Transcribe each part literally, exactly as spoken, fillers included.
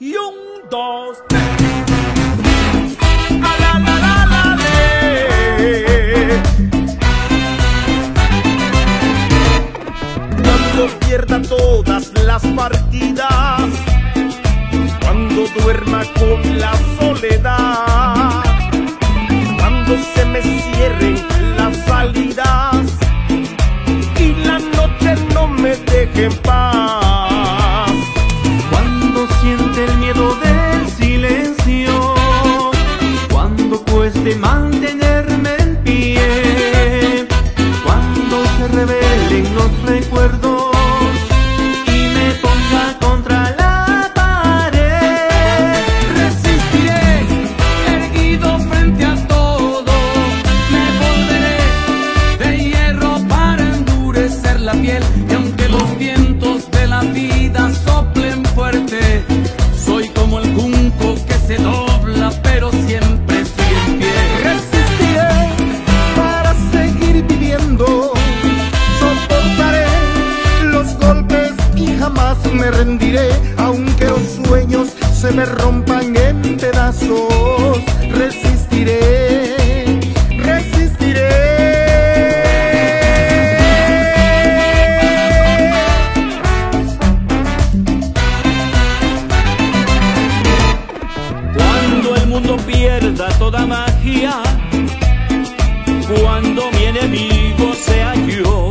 Y un, dos, tres. A la, la, la, la, le. Cuando pierda todas las partidas, cuando duerma con la soledad, cuando se me cierren las salidas y la noche no me deje en paz. Cuando siente el miedo del silencio, cuando cueste mantenerme en pie, cuando se revelen los recuerdos y me ponga contra la pared, resistiré, erguido frente a todo, me volveré de hierro para endurecer la piel. Y aunque los vientos de la vida soplen fuerte, soy como el junco que se dobla pero siempre sigue en pie. Resistiré para seguir viviendo, soportaré los golpes y jamás me rendiré, aunque los sueños se me rompan en pedazos. Resistiré, resistiré. Cuando el mundo pierda toda magia, cuando mi enemigo sea yo,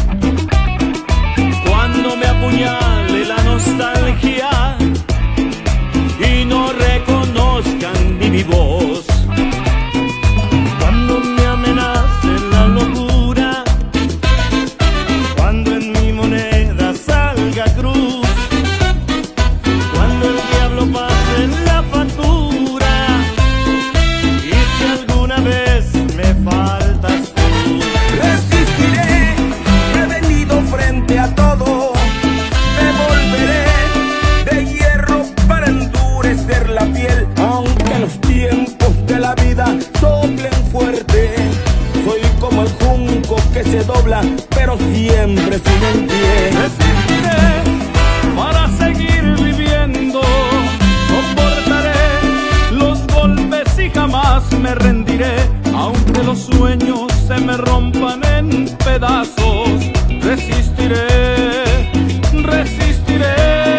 cuando me apuñale la nostalgia y no reconozcan ni mi voz, cuando me amenace la locura, cuando en mi moneda salga cruz, cuando el diablo pase la factura y si alguna vez me faltas tú, Resistiré, he venido frente a todo, me volveré de hierro para endurecer la piel. Aunque los tiempos de la vida soplen fuerte, soy como el junco que se dobla pero siempre sigue en pie. resistiré para seguir viviendo, soportaré los golpes y jamás me rendiré, aunque los sueños se me rompan en pedazos. Resistiré, resistiré.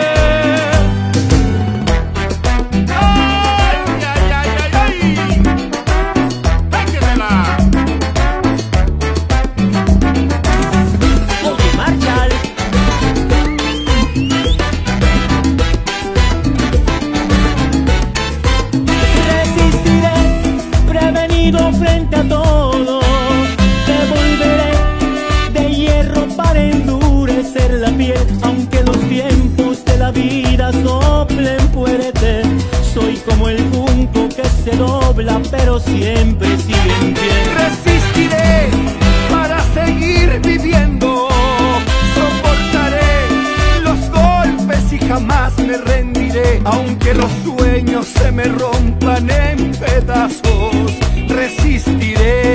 ¡Ay, ay, ay, ay, ay! ¡Péguesela! Oye, Marshall. Resistiré, prevenido frente a todo, te volveré de hierro para endurecer la piel, aunque los tiempos de la vida soplen fuerte, soy como el junco que se dobla pero siempre sigue en pie. Resistiré para seguir viviendo, soportaré los golpes y jamás me rendiré, aunque los sueños se me rompan en pedazos. Resistiré.